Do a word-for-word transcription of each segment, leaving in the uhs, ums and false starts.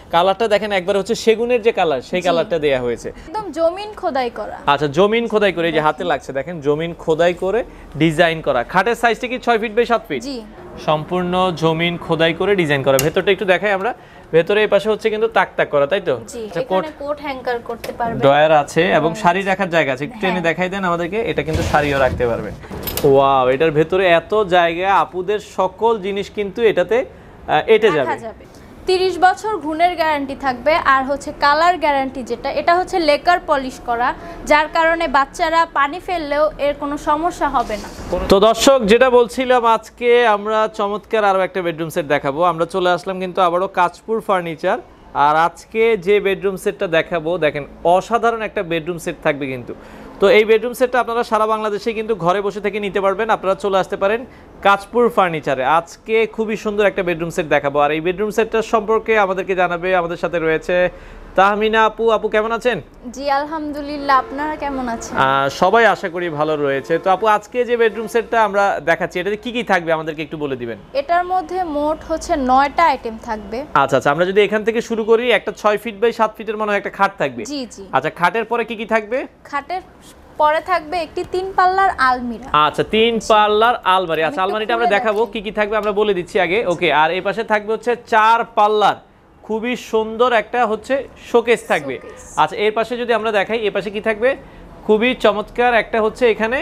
কালারটা দেখেন একবার হচ্ছে সেগুনের যে কালার সেই কালারটা দেয়া হয়েছে, একদম জমিন খোদাই করা। আচ্ছা জমিন খোদাই করে, এই যে হাতে লাগছে দেখেন জমিন খোদাই করে ডিজাইন করা। খাটের সাইজটা কি ছয় ফিট বাই সাত ফিট? জি, সম্পূর্ণ জমিন খোদাই করে ডিজাইন করা। ভেতরটা একটু দেখাই আমরা, ভেতরে এই পাশে হচ্ছে কিন্তু তাক তাক করা, তাই তো? এখানে কোট হ্যাঙ্গার করতে পারবে, ডয়ার আছে এবং শাড়ি রাখার জায়গা আছে। একটু টেনে দেখাই দেন আমাদেরকে, এটা কিন্তু শাড়িও রাখতে পারবেন। ওয়াও, এটার ভেতরে এত জায়গা, আপুদের সকল জিনিস কিন্তু এটাতে এটে যাবে। তিরিশ বছর ঘুণের গ্যারান্টি থাকবে, আর হচ্ছে কালার গ্যারান্টি যেটা, এটা হচ্ছে লেকার পলিশ করা, যার কারণে বাচ্চারা পানি ফেললেও এর কোনো সমস্যা হবে না। তো দর্শক, যেটা বলছিলাম, আজকে আমরা চমৎকার আরো একটা বেডরুম সেট দেখাবো। আমরা চলে আসলাম কিন্তু আবারও কাচপুর ফার্নিচার, আর আজকে যে বেডরুম সেটটা দেখাবো দেখেন অসাধারণ একটা বেডরুম সেট থাকবে কিন্তু। তো এই বেডরুম সেটটা আপনারা সারা বাংলাদেশে কিন্তু ঘরে বসে থেকে নিতে পারবেন। আপনারা চলে আসতে পারেন কাচপুর ফার্নিচারে। আজকে খুবই সুন্দর একটা বেডরুম সেট দেখাবো, আর এই বেডরুম সেটটার সম্পর্কে আমাদেরকে জানাবে আমাদের সাথে রয়েছে তাহমিনা আপু। আপু কেমন আছেন? জি আলহামদুলিল্লাহ, আপনারা কেমন আছেন? সবাই আশা করি ভালো রয়েছে। তো আপু, আজকে যে বেডরুম সেটটা আমরা দেখাচ্ছি এটাতে কি কি থাকবে আমাদেরকে একটু বলে দিবেন। এটার মধ্যে মোট হচ্ছে নয়টা আইটেম থাকবে। আচ্ছা আচ্ছা, আমরা যদি এখান থেকে শুরু করি, একটা ছয় ফিট বাই সাত ফিটের মনে হয় একটা খাট থাকবে। জি জি। আচ্ছা, খাটের পরে কি কি থাকবে? খাটের পরে থাকবে একটি তিন পাল্লার আলমিরা। আচ্ছা, তিন পাল্লার আলমারি। আচ্ছা, আলমারিটা আমরা দেখাবো কি কি থাকবে, আমরা বলে দিচ্ছি আগে। ওকে, আর এই পাশে থাকবে হচ্ছে চার পাল্লার খুবই সুন্দর একটা হচ্ছে শোকেস থাকবে। আচ্ছা, এর পাশে যদি আমরা দেখাই, এর পাশে কি থাকবে? খুবই চমৎকার একটা হচ্ছে এখানে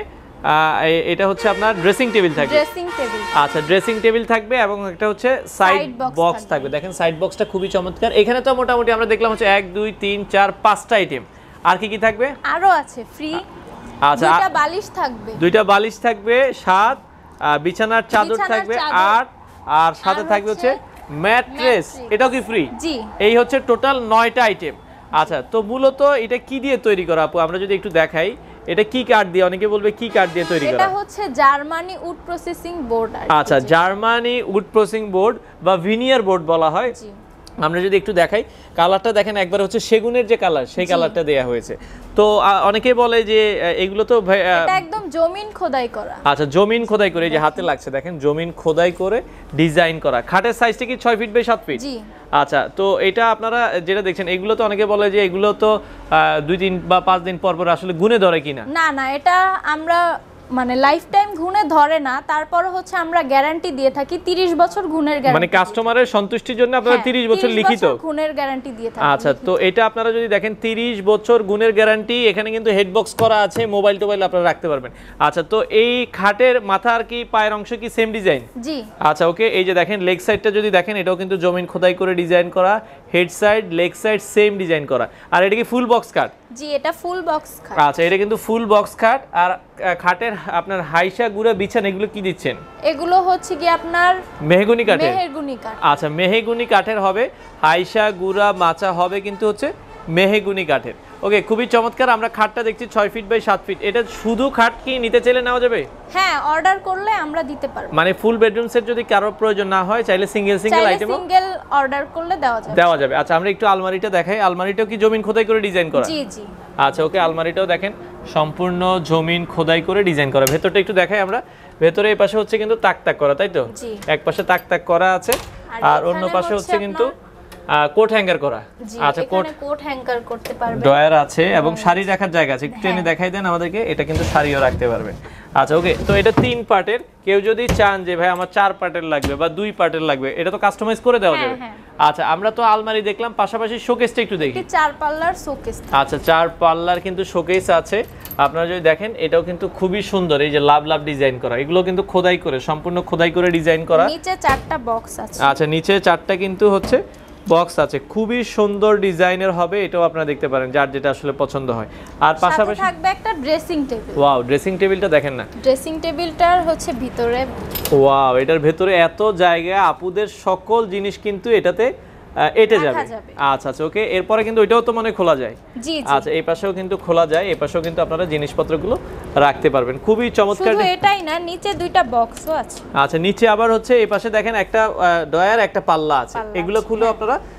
এটা হচ্ছে আপনার ড্রেসিং টেবিল থাকবে। ড্রেসিং টেবিল, আচ্ছা ড্রেসিং টেবিল থাকবে এবং একটা হচ্ছে সাইড বক্স থাকবে। দেখেন সাইড বক্সটা খুবই চমৎকার। এখানে তো মোটামুটি আমরা দেখলাম হচ্ছে এক দুই তিন চার পাঁচটা আইটেম। আর কি কি থাকবে? আরো আছে ফ্রি। আচ্ছা, দুইটা বালিশ থাকবে, দুইটা বালিশ থাকবে, সাত বিছানার চাদর থাকবে আট, আর সাথে থাকবে হচ্ছে ম্যাট্রেস, এটাও কি ফ্রি? জি। এই হচ্ছে টোটাল নয়টা আইটেম। আচ্ছা, তো মূলত এটা কি দিয়ে তৈরি করা আপু, আমরা যদি একটু দেখাই, এটা কি কাঠ দিয়ে? অনেকে বলবে কি কাঠ দিয়ে তৈরি করা? এটা হচ্ছে জার্মানি উড প্রসেসিং বোর্ড। আচ্ছা, জার্মানি উড প্রসেসিং বোর্ড বা ভিনিয়ার বোর্ড বলা হয়। জি। আমরা যদি একটু দেখাই, কালারটা দেখেন একবার হচ্ছে সেগুনের যে কালার সেই কালারটা দেয়া হয়েছে। তো অনেকে বলে যে এগুলো তো এটা একদম জমিন খোদাই করা। আচ্ছা, জমিন খোদাই করে, যে হাতে লাগছে দেখেন জমিন খোদাই করে ডিজাইন করা। খাটের সাইজটা কি ছয় ফিট বাই সাত ফিট? জি। আচ্ছা, তো এটা আপনারা যেটা দেখছেন, এগুলো তো অনেকে বলে যে এগুলো তো দুই দিন বা পাঁচ দিন পর পর আসলে গুনে ধরে কিনা? না না, এটা আমরা মানে লাইফ টাইম ঘুনে ধরে না, তারপর হচ্ছে আমরা গ্যারান্টি দিয়ে থাকি তিরিশ বছর ঘুনের গ্যারান্টি। মানে কাস্টমারের সন্তুষ্টির জন্য আপনারা তিরিশ বছর লিখিত ঘুনের গ্যারান্টি দিয়ে থাকি। আচ্ছা, তো এটা আপনারা যদি দেখেন তিরিশ বছর গুণের গ্যারান্টি, এখানে কিন্তু হেডবক্স করা আছে, মোবাইল টোবাইল আপনারা রাখতে পারবেন। আচ্ছা, তো এই খাটের মাথার কি পায়ের অংশ কি সেম ডিজাইন? জি। আচ্ছা, ওকে, এই যে দেখেন লেগ সাইডটা যদি দেখেন, এটাও কিন্তু জমিন খোদাই করে ডিজাইন করা, head side leg side same design করা। আর এটা কি ফুল বক্স খাট? জি, এটা ফুল বক্স খাট। আচ্ছা, এটা কিন্তু ফুল বক্স খাট। আর খাটের আপনার হাইসা গুড়া বিছানা এগুলো কি দিচ্ছেন? এগুলো হচ্ছে কি আপনার মেহগনি কাঠের। মেহগনি কাঠ। আচ্ছা, মেহগনি কাঠের হবে, হাইসা গুড়া মাচা হবে কিন্তু হচ্ছে মেহগনি কাঠের। ওকে, খুবই চমৎকার। আমরা খাটটা দেখছি ছয় ফিট বাই সাত ফিট। এটা শুধু খাট কি নিতে চাইলে নেওয়া যাবে? হ্যাঁ, অর্ডার করলে আমরা দিতে পারবো। মানে ফুল বেডরুম সেট যদি কারো প্রয়োজন না হয়, চাইলে single single item single order করলে দেওয়া যাবে। দেওয়া যাবে। আচ্ছা, আমরা একটু আলমারিটা দেখাই। আলমারিটাও কি জমিন খোদাই করে ডিজাইন করা? জি জি। আচ্ছা, ওকে, আলমারিটাও দেখেন সম্পূর্ণ জমিন খোদাই করে ডিজাইন করা। ভেতরটা একটু দেখাই আমরা, ভেতরে এই পাশে হচ্ছে কিন্তু তাক তাক করা, তাই তো? এক পাশে তাক তাক করা আছে, আর অন্য পাশে হচ্ছে কিন্তু কোট হ্যাঙ্গার করা। আচ্ছা, কোট কোট হ্যাঙ্গার করতে পারবে, ডয়ার আছে এবং শাড়ি রাখার জায়গা আছে। একটু টেনে দেখাই দেন আমাদেরকে, এটা কিন্তু শাড়িও রাখতে পারবে। আচ্ছা, ওকে, তো এটা তিন পার্টের। কেউ যদি চান যে ভাই আমার চার পার্টের লাগবে বা দুই পার্টের লাগবে, এটা তো কাস্টমাইজ করে দেওয়া যাবে। আচ্ছা, আমরা তো আলমারি দেখলাম, পাশাপাশি শোকেসটা একটু দেখি। চার পাল্লার শোকেস। আচ্ছা, চার পাল্লার কিন্তু শোকেস আছে। আপনারা যদি দেখেন, এটাও কিন্তু খুবই সুন্দর, এই যে লাভ লাভ ডিজাইন করা, এগুলো কিন্তু খোদাই করে, সম্পূর্ণ খোদাই করে ডিজাইন করা। নিচে চারটা বক্স আছে। আচ্ছা, নিচে চারটা কিন্তু হচ্ছে বক্স আছে, খুবই সুন্দর ডিজাইনের হবে। এটাও আপনারা দেখতে পারেন, যার যেটা আসলে পছন্দ হয়। আর পাশাপাশি থাকবে একটা ড্রেসিং টেবিল। ওয়াও, ড্রেসিং টেবিলটা দেখেন না, ড্রেসিং টেবিলটার হচ্ছে ভিতরে, ওয়াও, এটার ভেতরে এত জায়গা, আপুদের সকল জিনিস কিন্তু এটাতে এটে যাবে। আচ্ছা আচ্ছা, ওকে, এরপরে কিন্তু ওইটাও তো মানে খোলা যায়। জি জি। আচ্ছা, এই পাশেও কিন্তু খোলা যায়, এই পাশেও কিন্তু আপনারা জিনিসপত্রগুলো রাখতে পারবেন। খুবই চমৎকার। শুধু এটাই না, নিচে দুইটা বক্সও আছে। আচ্ছা, নিচে আবার হচ্ছে এই পাশে দেখেন একটা ডয়ার একটা পাল্লা আছে, এগুলো খুলে আপনারা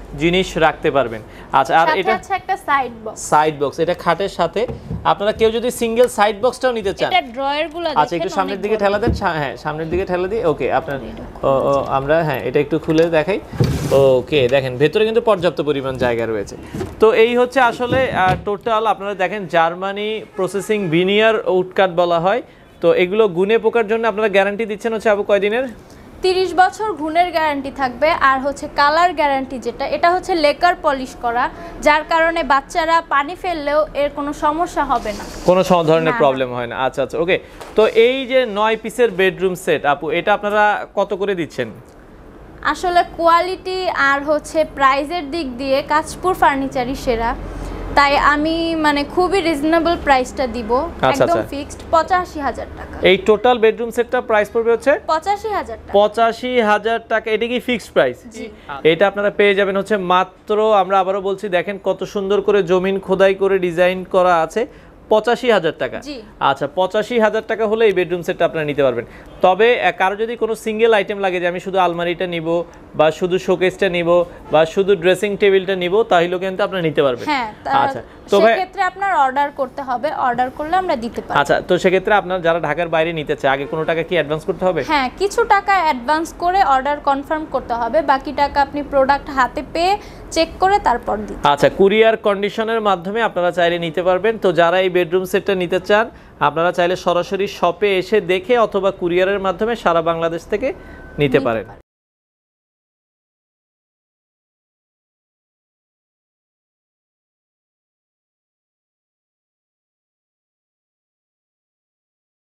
জিনিস রাখতে পারবেন। আচ্ছা, আর সাথে এটা আছে একটা সাইড বক্স। সাইড বক্স, এটা খাটের সাথে আপনারা কেউ যদি সিঙ্গেল সাইড বক্সটাও নিতে চান, এটা ড্রয়ার গুলো দেখেন। আচ্ছা, একটু সামনের দিকে ঠেলা দেন। হ্যাঁ, সামনের দিকে ঠেলা দিই। ওকে, আপনার ও ও, আমরা হ্যাঁ এটা একটু খুলে দেখাই। ওকে, দেখেন ভেতরে কিন্তু পর্যাপ্ত পরিমাণ জায়গা রয়েছে। তো এই হচ্ছে আসলে টোটাল আপনারা দেখেন জার্মানি প্রসেসিং ভিনিয়ার উডকাট বলা হয়। তো এগুলো গুনে পোকার জন্য আপনারা গ্যারান্টি দিচ্ছেন হচ্ছে আপু কয়দিনের? তিরিশ বছর ঘুণের গ্যারান্টি থাকবে। আর হচ্ছে কালার গ্যারান্টি যেটা, এটা হচ্ছে লেকার পলিশ করা, যার কারণে বাচ্চারা পানি ফেললেও এর কোনো সমস্যা হবে না, কোনো ধরনের না, প্রবলেম হয় না। আচ্ছা আচ্ছা, ওকে। তো এই যে নয় পিসের বেডরুম সেট আপু, এটা আপনারা কত করে দিচ্ছেন? আসলে কোয়ালিটি আর হচ্ছে প্রাইজের দিক দিয়ে কাচপুর ফার্নিচারই সেরা, তাই আমি মানে খুবই রিজনেবল প্রাইসটা দিব, একদম ফিক্সড পঁচাশি হাজার টাকা। এই টোটাল বেডরুম সেটটা প্রাইস পড়বে হচ্ছে পঁচাশি হাজার টাকা। পঁচাশি হাজার টাকা। এটা কি ফিক্সড প্রাইস? এটা আপনারা পেয়ে যাবেন হচ্ছে মাত্র, আমরা আবারও বলছি, দেখেন কত সুন্দর করে জমিন খোদাই করে ডিজাইন করা আছে, পঁচাশি হাজার টাকা। আচ্ছা, পঁচাশি হাজার টাকা হলে এই বেডরুম সেটটা আপনারা নিতে পারবেন। তবে কারো যদি কোনো সিঙ্গেল আইটেম লাগে যে আমি শুধু আলমারিটা নিব বা শুধু শোকেসটা নিব বা শুধু ড্রেসিং টেবিলটা নিব, তাহলেও কিন্তু আপনারা নিতে পারবেন। হ্যাঁ, আচ্ছা, তো সেই ক্ষেত্রে আপনার অর্ডার করতে হবে, অর্ডার করলে আমরা দিতে পারব। আচ্ছা, তো সেক্ষেত্রে আপনারা যারা ঢাকার বাইরে নিতে চায় আগে কোনো টাকা কি অ্যাডভান্স করতে হবে? হ্যাঁ, কিছু টাকা অ্যাডভান্স করে অর্ডার কনফার্ম করতে হবে, বাকি টাকা আপনি প্রোডাক্ট হাতে পেয়ে চেক করে তারপর দিন। আচ্ছা, কুরিয়ার কন্ডিশনের মাধ্যমে আপনারা চাইলে নিতে পারবেন। তো যারা এই বেডরুম সেটটা নিতে চান আপনারা চাইলে সরাসরি শপে এসে দেখে অথবা কুরিয়ারের মাধ্যমে সারা বাংলাদেশ থেকে নিতে পারেন।